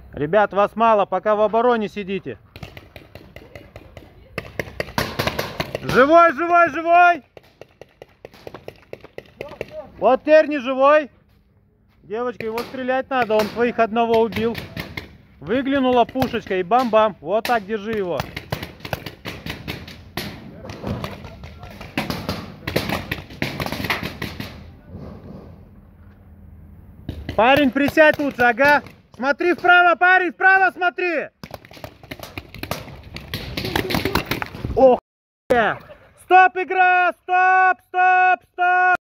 Ребят, вас мало, пока в обороне сидите. Живой, живой, живой! Вот теперь не живой. Девочка, его стрелять надо, он своих одного убил. Выглянула пушечка и бам-бам. Вот так держи его. Парень, присядь лучше, ага. Смотри вправо, парень, вправо смотри. Ох, стоп, игра, стоп, стоп, стоп.